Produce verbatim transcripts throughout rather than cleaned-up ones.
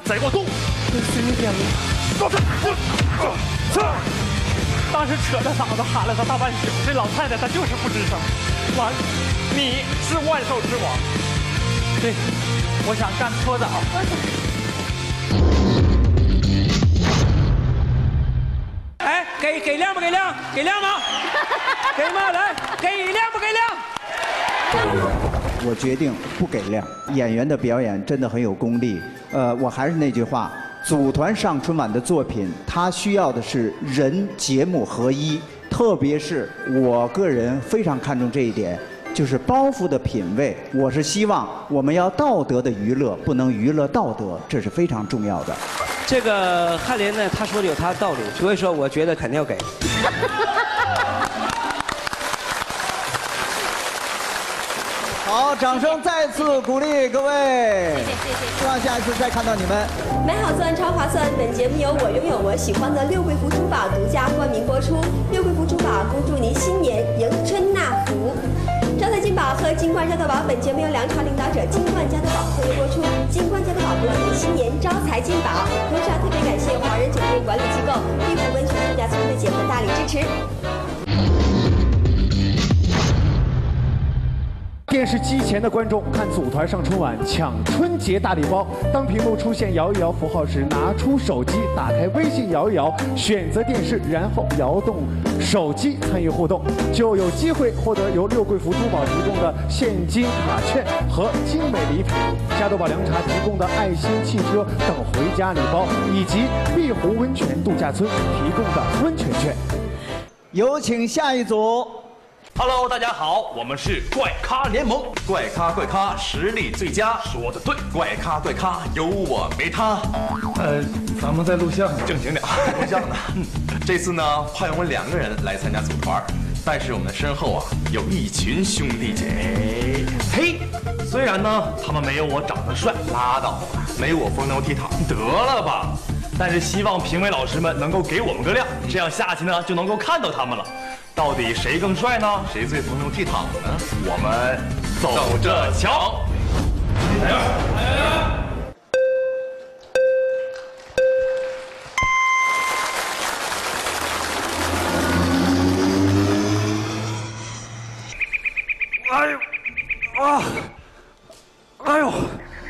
再给我动！ 随你便了。 走！当时扯着嗓子喊了他大半宿，这老太太她就是不吱声。完，你是万兽之王。对，我想干搓澡。 哎，给给亮不给亮？给亮吗？给吗？来，给亮不给亮？ 我决定不给亮。演员的表演真的很有功力。呃，我还是那句话，组团上春晚的作品，它需要的是人节目合一，特别是我个人非常看重这一点，就是包袱的品味。我是希望我们要道德的娱乐，不能娱乐道德，这是非常重要的。 这个翰林呢，他说的有他的道理，所以说我觉得肯定要给。 好，掌声再次鼓励各位， 谢谢谢谢， 希望下一次再看到你们。 买好钻超划算，本节目由我拥有我喜欢的六桂福珠宝独家冠名播出。六桂福珠宝恭祝您新年迎春纳福。招财进宝和金冠加多宝，本节目由梁朝领导者金冠加多宝特约播出。金冠加多宝祝您新年招财进宝。同时要特别感谢华人酒店管理机构碧湖温泉度假村的节目大力支持。 电视机前的观众看组团上春晚抢春节大礼包，当屏幕出现摇一摇符号时，拿出手机，打开微信摇一摇，选择电视，然后摇动手机参与互动，就有机会获得由六桂福珠宝提供的现金卡券和精美礼品，加多宝凉茶提供的爱心汽车等回家礼包，以及碧湖温泉度假村提供的温泉券。 有请下一组。 Hello， 大家好，我们是怪咖联盟。 怪咖怪咖实力最佳， 说的对。 怪咖怪咖有我没他。 呃，咱们在录像， 正经点，录像呢。这次呢，派我们两个人来参加组团，但是我们的身后啊，有一群兄弟姐妹。 嘿，虽然呢，他们没有我长得帅， 拉倒吧，没有我风流倜傥， 得了吧。但是希望评委老师们能够给我们个亮，这样下期呢就能够看到他们了。到底谁更帅呢？ 谁最风流倜傥呢？ 我们走着瞧。来吧，来吧。哎呦，啊，哎呦，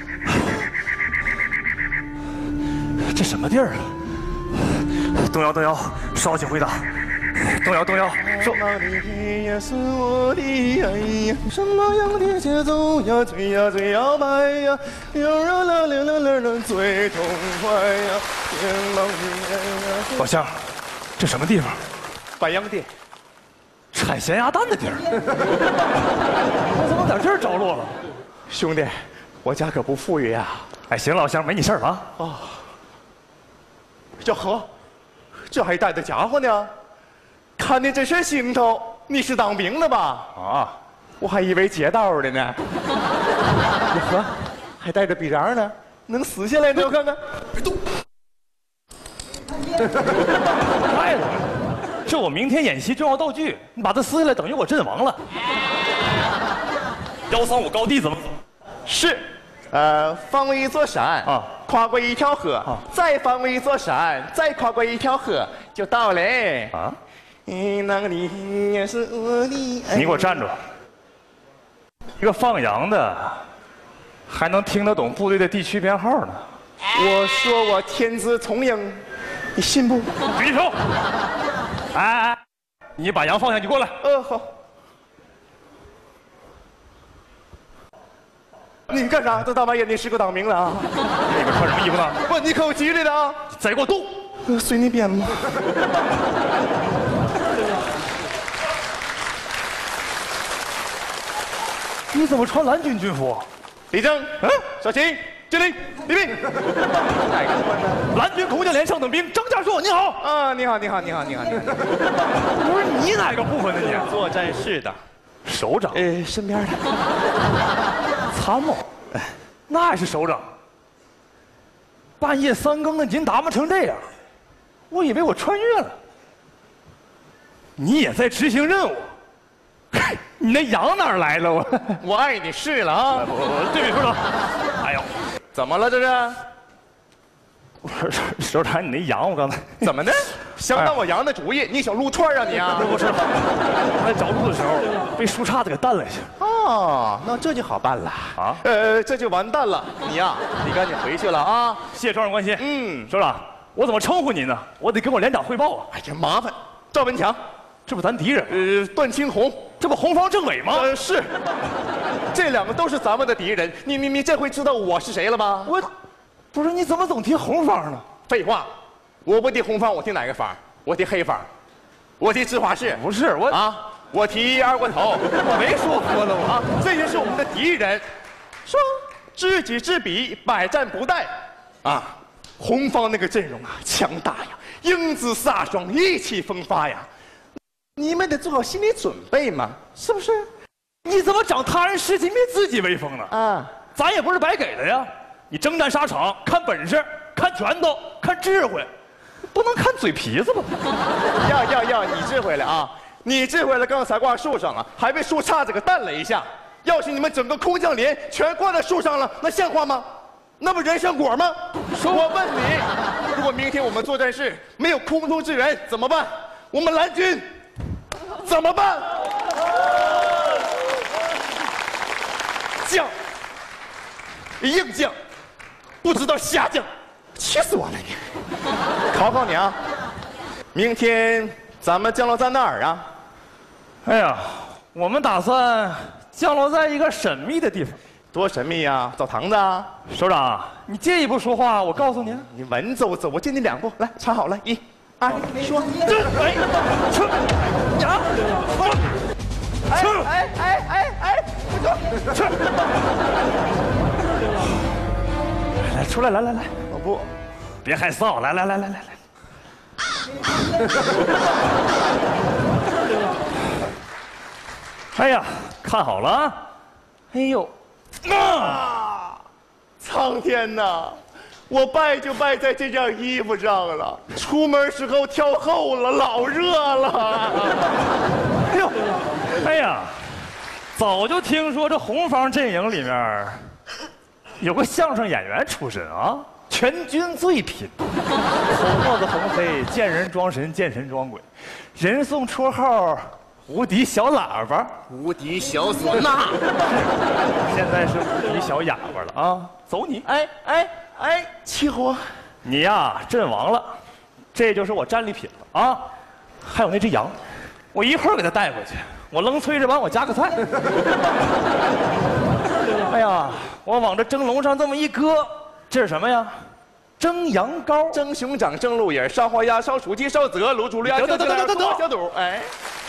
这什么地儿啊？动摇动摇，烧起回答。动摇动摇，手。 也是我的爱呀，什么样的节奏呀？最呀最摇摆呀，溜啦啦溜啦啦啦最痛快呀！ 老乡，这什么地方？ 白洋淀， 产咸鸭蛋的地儿。我怎么在这儿着落了？ 兄弟，我家可不富裕呀。 哎，行，老乡，没你事儿了啊。 啊，哟呵，这还带着家伙呢。看你这身行头，你是当兵的吧？ 啊， 我还以为街道的呢。哟呵，还带着臂章呢，能撕下来呢？我看看。别动！ 坏了，这我明天演习重要道具，你把它撕下来，等于我阵亡了。幺三五高地怎么走？ 是，呃，翻过一座山啊，跨过一条河，啊、再翻过一座山，再跨过一条河，就到嘞。啊。那个你也是我的。 你给我站住！一个放羊的，还能听得懂部队的地区编号呢？ 我说我天资聪颖，你信不？ 举手！哎哎，你把羊放下，你过来。 呃，好。你干啥？都大半夜，你是个当兵的啊？ 里边穿什么衣服呢？ 不，你可有纪律的啊！ 再给我动！ 呃，随你便吧。 你怎么穿蓝军军服？ 立正，嗯，小秦，敬礼，礼毕。哪个官呢？ 蓝军空降连上等兵张家硕，你好。 啊，你好，你好，你好，你好。 不是你哪个部分的你？ 作战室的首长。 呃，身边的参谋。哎，那是首长。半夜三更的，您打扮成这样，我以为我穿越了。你也在执行任务。你那羊哪儿来了？我我爱你是了啊！ 我对不起，首长。哎呦， 怎么了这是？ 我说首长，你那羊我刚才怎么的？想当我羊的主意？你想撸串啊你啊？ 那不是，我在找路的时候被树杈子给弹了一下。 哦，那这就好办了啊。呃，这就完蛋了。你呀，你赶紧回去了啊。 谢谢首长关心。 嗯， 首长，我怎么称呼您呢？我得跟我连长汇报啊。 哎呀，麻烦。赵文强， 这不咱敌人？ 呃，段青红， 这不红方政委吗？ 呃，是。这两个都是咱们的敌人。你你你这回知道我是谁了吧？ 我。不是你怎么总提红方呢？ 废话，我不提红方，我提哪个方？我提黑方，我提芝华士。 不是我啊，我提二锅头。 我没说喝了我啊，这就是我们的敌人，说知己知彼，百战不殆。啊，红方那个阵容啊，强大呀，英姿飒爽，意气风发呀，你们得做好心理准备嘛，是不是？ 你怎么长他人士气灭自己威风呢？ 啊， 咱也不是白给的呀。你征战沙场，看本事，看拳头，看智慧，不能看嘴皮子吧？ 要要要，你智慧了啊！你智慧了，刚才挂树上了，还被树杈子给弹了一下。要是你们整个空降连全挂在树上了，那像话吗？那不人参果吗？说我问你，如果明天我们作战室没有空中支援怎么办？我们蓝军怎么办？将，硬将。不知道下降，气死我了你！考考你啊，明天咱们降落在哪儿啊？ 哎呀，我们打算降落在一个神秘的地方。 多神秘呀！澡堂子啊！ 首长，你介意不说话？我告诉你， 你文走走，我借你两步，来，查好了，一、二，说。 这哎，去呀！ 去！哎哎哎哎，不去！ 来，出来，来来来， 我不， 别害臊，来来来来来来。哎呀，看好了啊！哎呦， 啊！苍天哪！我败就败在这件衣服上了，出门时候挑厚了，老热了。 哎呦，哎呀，早就听说这红方阵营里面有个相声演员出身啊，全军最拼，口沫子横飞，见人装神，见神装鬼，人送绰号无敌小喇叭， 无敌小唢呐， 现在是无敌小哑巴了啊！走你！ 哎哎哎，起火！ 你呀阵亡了，这就是我战利品了啊！还有那只羊，我一会儿给它带回去，我扔炊事班我夹个菜。哎呀，我往这蒸笼上这么一搁，这是什么呀？蒸羊羔、 蒸熊掌、蒸鹿眼、烧花鸭、烧雏鸡、烧鹅、卤猪鸭、 等等等等等等小肚，哎。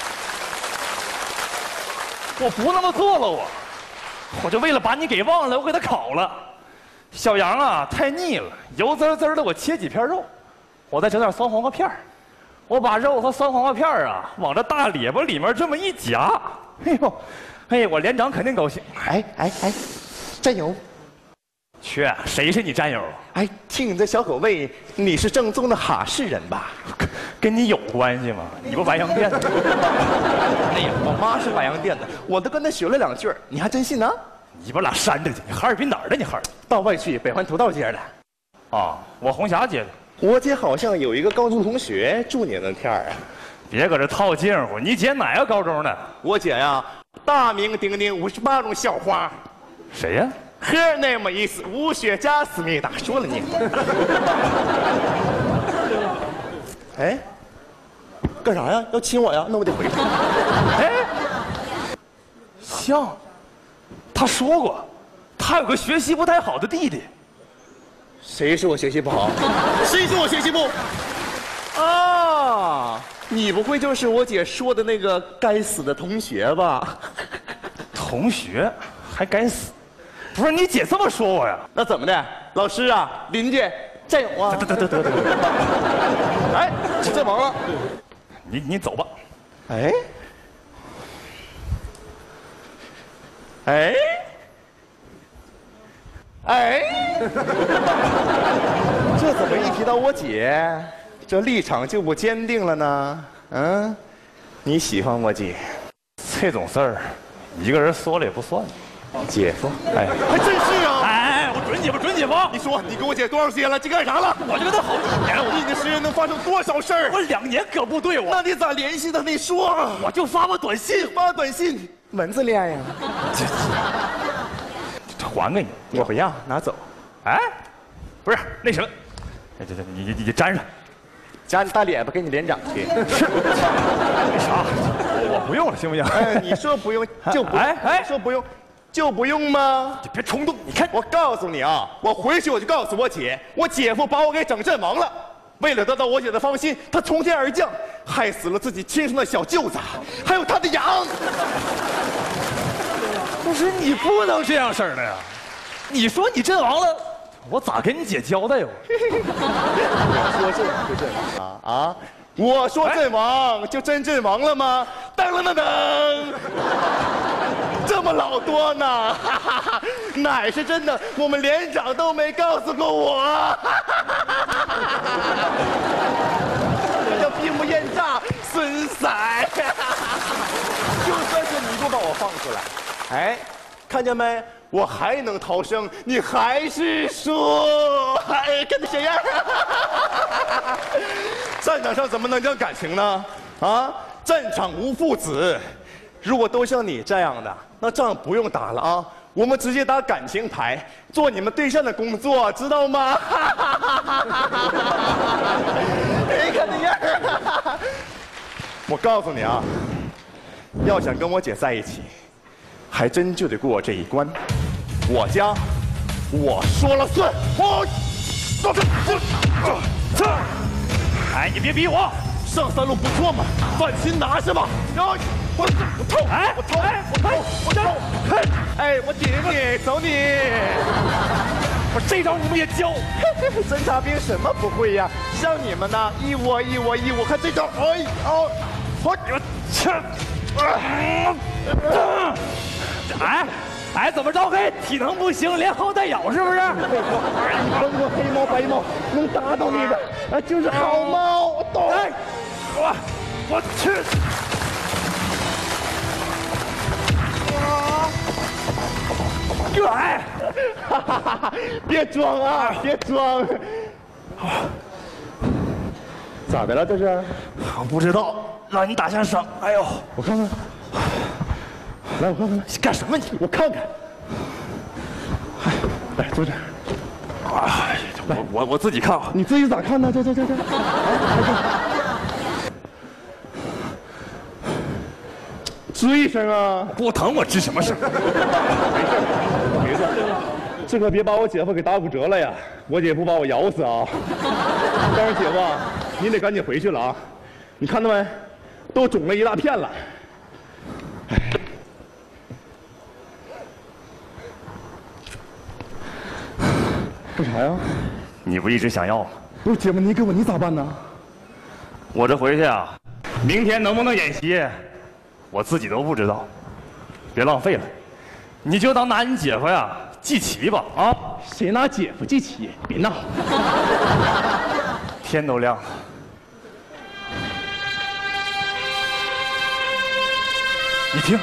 我不那么做了，我，我就为了把你给忘了，我给它烤了。小羊啊，太腻了，油滋滋的，我切几片肉，我再整点酸黄瓜片儿，我把肉和酸黄瓜片儿啊往这大咧巴里面这么一夹，哎呦，哎，我连长肯定高兴。 哎哎哎，战友， 去，谁是你战友？ 哎，听你这小口味，你是正宗的哈市人吧？ 跟你有关系吗？你不白洋淀的？ 哎呀，我妈是白洋淀的，我都跟她学了两句，你还真信呢？ 你把俩扇着去！你哈尔滨哪儿的？你哈尔滨道外区北环头道街的。 啊，我红霞街的。 我姐好像有一个高中同学住你那片儿啊。 别搁这套近乎，你姐哪个高中的？ 我姐呀，大名鼎鼎五十八种校花。 谁呀？ Her name is 吴雪佳思密达，说了你。哎，干啥呀？要亲我呀？那我得回去。 哎，像，他说过，他有个学习不太好的弟弟。 谁说我学习不好？谁说我学习不？啊，你不会就是我姐说的那个该死的同学吧？ 同学还该死？ 不是你姐这么说我呀？ 那怎么的？老师啊，邻居，战友啊！ 得得得得得！ 哎，阵亡了， 你你走吧。 哎，哎，哎，这怎么一提到我姐，这立场就不坚定了呢？嗯，你喜欢我姐？ 这种事儿，一个人说了也不算。 姐夫， 哎， 还真是啊！ 哎，我准你吧，准你吧。 夫， 你说你给我姐多长时间了？这干啥了？ 我就跟他好几年了， 你的时间能发生多少事儿？ 我两年搁部队，我那你咋联系的？你说， 我就发个短信， 发短信，文字恋呀？ 还给你， 我不要，拿走。 哎，不是那什么，这这你你你粘上， 夹你大脸巴给你连长去。 是，那啥，我不用了，行不行？ 哎，你说不用就不， 哎哎， 说不用。就不用吗？ 你别冲动，你看， 我告诉你啊，我回去我就告诉我姐，我姐夫把我给整阵亡了。为了得到我姐的芳心，他从天而降，害死了自己亲生的小舅子，还有他的羊。 不是你不能这样式儿的呀！你说你阵亡了，我咋跟你姐交代呀？ 我说阵亡就阵亡啊啊！我说阵亡就真阵亡了吗？噔噔噔噔。这么老多呢，哈哈哈，哪是真的？我们连长都没告诉过我，这叫闭目验诈，孙仔。就算是你不把我放出来，哎，看见没？我还能逃生，你还是说，哎，跟那谁样？战场上怎么能讲感情呢？啊，战场无父子。如果都像你这样的，那仗不用打了啊，我们直接打感情牌，做你们对象的工作，知道吗？你看那样儿，我告诉你啊，要想跟我姐在一起，还真就得过这一关。我家，我说了算。我， 哎，你别逼我， 上三路不错嘛，放心拿是吧？我我我偷， 哎， 我偷， 哎， 我偷，我偷，哎，我顶你，走你！ 我这招你们也教？ 侦察兵什么不会呀？像你们呢，一窝一窝一窝，看这招，哎哦，我我切， 哎哎，怎么着？嘿，体能不行，连薅带咬是不是？ 你甭管黑猫白猫，能打倒你的啊，就是好猫，懂？ 哎，我我去。来， 哈哈哈哈！别装啊，别装！咋的了？这是？ 我不知道，让你打下伤。哎呦， 我看看。来，我看看。 干什么你？ 我看看。来，坐这儿。 哎，我我我自己看啊。 你自己咋看呢？这这这这。吱一声啊！ 不疼我吱什么声？ 没事，没事，这可别把我姐夫给打骨折了呀！我姐夫把我咬死啊！但是姐夫，你得赶紧回去了啊！你看到没？都肿了一大片了。干啥呀？ 你不一直想要吗？ 不是姐夫，你给我你咋办呢？ 我这回去啊，明天能不能演习？我自己都不知道，别浪费了，你就当拿你姐夫呀祭旗吧啊！ 谁拿姐夫祭旗？别闹！ 天都亮了，你听，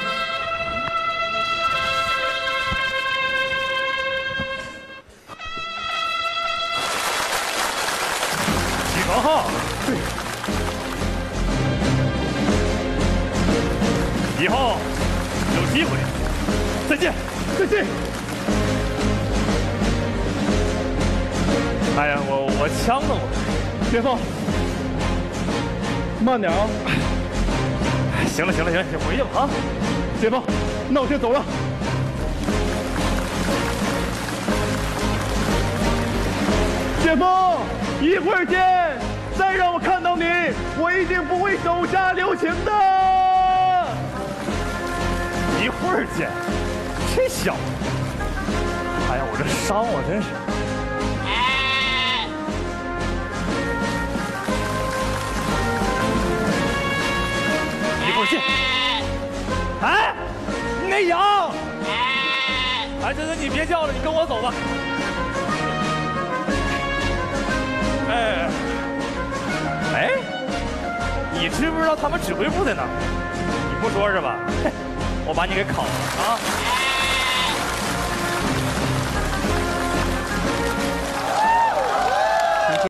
起床号。对。以后有机会再见， 再见。 哎呀，我我呛了我， 姐夫，慢点啊！ 行了行了行了，你回去吧啊！ 姐夫，那我先走了。姐夫，一会儿见！再让我看到你，我一定不会手下留情的。 一会儿见，这小子，哎呀，我这伤我真是。一会儿见。哎，那羊，哎，这这你别叫了，你跟我走吧。哎，哎，你知不知道他们指挥部在哪儿？你不说是吧？我把你给烤了啊！